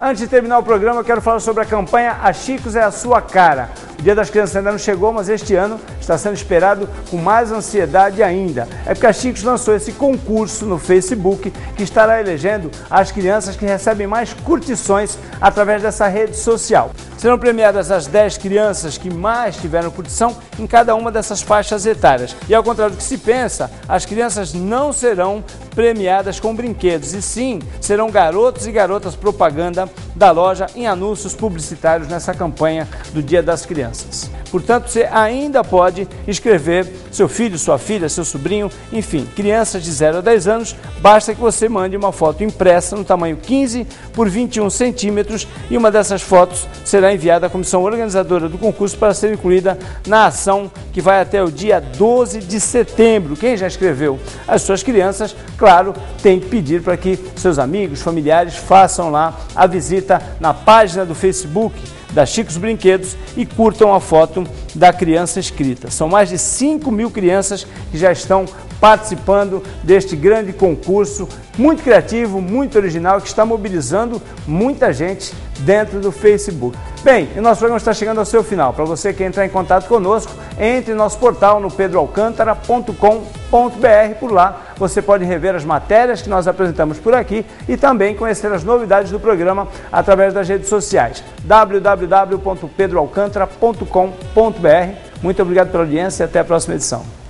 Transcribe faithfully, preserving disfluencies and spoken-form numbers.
Antes de terminar o programa, eu quero falar sobre a campanha A Chicos é a Sua Cara. O Dia das Crianças ainda não chegou, mas este ano está sendo esperado com mais ansiedade ainda. É porque a Chicos lançou esse concurso no Facebook que estará elegendo as crianças que recebem mais curtições através dessa rede social. Serão premiadas as dez crianças que mais tiveram curtição em cada uma dessas faixas etárias. E ao contrário do que se pensa, as crianças não serão premiadas com brinquedos, e sim serão garotos e garotas propaganda da loja em anúncios publicitários nessa campanha do Dia das Crianças. Portanto, você ainda pode inscrever seu filho, sua filha, seu sobrinho, enfim, crianças de zero a dez anos, basta que você mande uma foto impressa no tamanho quinze por vinte e um centímetros e uma dessas fotos será enviada à comissão organizadora do concurso para ser incluída na ação que vai até o dia doze de setembro. Quem já inscreveu as suas crianças, claro, tem que pedir para que seus amigos, familiares façam lá a visita na página do Facebook da Chicos Brinquedos e curtam a foto da criança inscrita. São mais de cinco mil crianças que já estão participando deste grande concurso, muito criativo, muito original, que está mobilizando muita gente dentro do Facebook. Bem, o nosso programa está chegando ao seu final. Para você que quer entrar em contato conosco, entre em nosso portal no pedro alcântara ponto com ponto br. Por lá você pode rever as matérias que nós apresentamos por aqui e também conhecer as novidades do programa através das redes sociais. w w w ponto pedro alcântara ponto com ponto br. Muito obrigado pela audiência e até a próxima edição.